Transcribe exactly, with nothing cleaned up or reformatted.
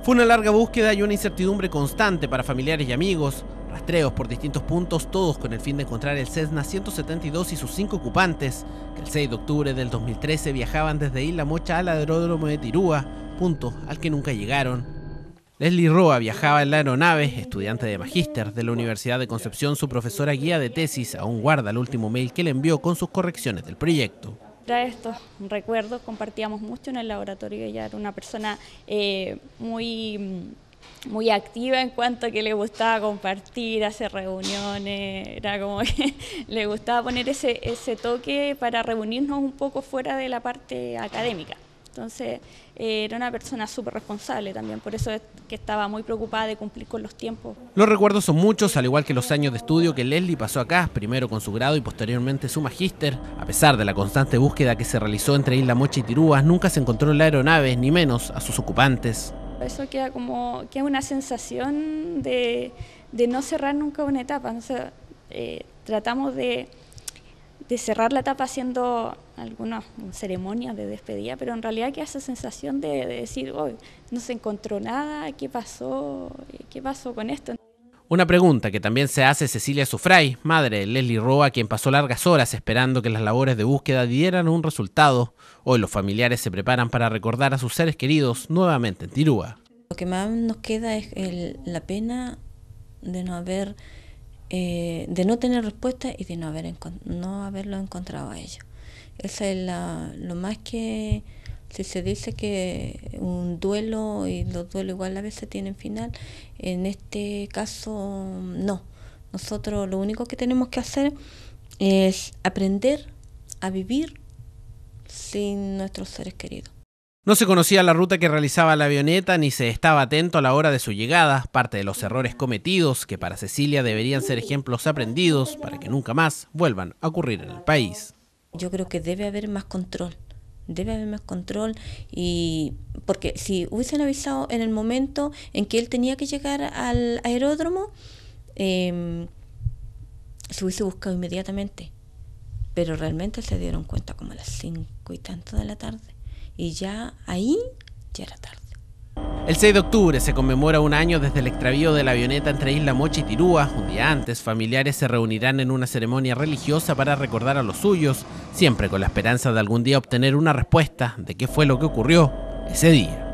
Fue una larga búsqueda y una incertidumbre constante para familiares y amigos. Rastreos por distintos puntos, todos con el fin de encontrar el Cessna ciento setenta y dos y sus cinco ocupantes, que el seis de octubre del dos mil trece viajaban desde Isla Mocha al aeródromo de Tirúa, punto al que nunca llegaron. Leslie Roa viajaba en la aeronave, estudiante de magíster de la Universidad de Concepción. Su profesora guía de tesis aún guarda el último mail que le envió con sus correcciones del proyecto. Trae estos recuerdos, compartíamos mucho en el laboratorio. Ella era una persona eh, muy, muy activa en cuanto a que le gustaba compartir, hacer reuniones, era como que le gustaba poner ese, ese toque para reunirnos un poco fuera de la parte académica. Entonces eh, era una persona súper responsable también, por eso es que estaba muy preocupada de cumplir con los tiempos. Los recuerdos son muchos, al igual que los años de estudio que Leslie pasó acá, primero con su grado y posteriormente su magíster. A pesar de la constante búsqueda que se realizó entre Isla Mocha y Tirúa, nunca se encontró la aeronave, ni menos a sus ocupantes. Eso queda como queda una sensación de, de no cerrar nunca una etapa. O sea, eh, tratamos de... de cerrar la etapa haciendo algunas ceremonias de despedida, pero en realidad queda esa sensación de, de decir, oh, no se encontró nada, ¿qué pasó? ¿Qué pasó con esto? Una pregunta que también se hace Cecilia Sufray, madre de Leslie Roa, quien pasó largas horas esperando que las labores de búsqueda dieran un resultado. Hoy los familiares se preparan para recordar a sus seres queridos nuevamente en Tirúa. Lo que más nos queda es el, la pena de no haber Eh, de no tener respuesta y de no, haber no haberlo encontrado a ellos. Esa es la, lo más que, si se dice que un duelo, y los duelos igual a veces tienen final, en este caso no. Nosotros lo único que tenemos que hacer es aprender a vivir sin nuestros seres queridos. No se conocía la ruta que realizaba la avioneta ni se estaba atento a la hora de su llegada, parte de los errores cometidos que para Cecilia deberían ser ejemplos aprendidos para que nunca más vuelvan a ocurrir en el país. Yo creo que debe haber más control, debe haber más control, y porque si hubiesen avisado en el momento en que él tenía que llegar al aeródromo, eh, se hubiese buscado inmediatamente, pero realmente se dieron cuenta como a las cinco y tanto de la tarde. Y ya ahí ya era tarde. El seis de octubre se conmemora un año desde el extravío de la avioneta entre Isla Mocha y Tirúa. Un día antes, familiares se reunirán en una ceremonia religiosa para recordar a los suyos, siempre con la esperanza de algún día obtener una respuesta de qué fue lo que ocurrió ese día.